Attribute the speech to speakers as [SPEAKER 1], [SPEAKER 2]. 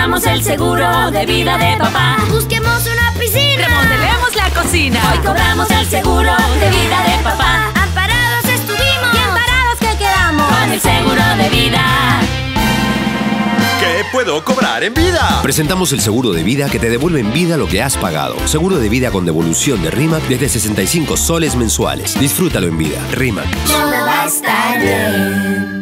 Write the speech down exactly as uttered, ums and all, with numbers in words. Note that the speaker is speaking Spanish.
[SPEAKER 1] cobramos el seguro de vida de papá.
[SPEAKER 2] Busquemos una piscina.
[SPEAKER 3] Remodelemos la cocina.
[SPEAKER 1] Hoy cobramos el seguro de vida de papá.
[SPEAKER 2] Amparados estuvimos.
[SPEAKER 3] Bien parados que quedamos.
[SPEAKER 1] Con el seguro de vida.
[SPEAKER 4] ¿Qué puedo cobrar en vida?
[SPEAKER 5] Presentamos el seguro de vida que te devuelve en vida lo que has pagado. Seguro de vida con devolución de RIMAC desde sesenta y cinco soles mensuales. Disfrútalo en vida. RIMAC.
[SPEAKER 2] Todo va a estar bien.